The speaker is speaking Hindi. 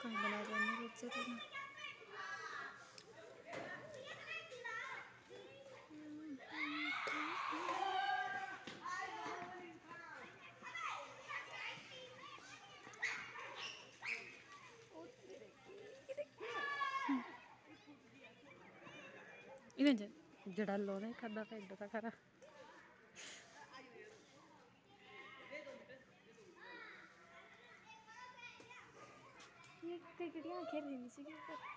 कहाँ बना रहे हैं रुक से तो इधर जड़ा लो नहीं करदा पेड़ दा खरा ये टिकटियां खेल रही थी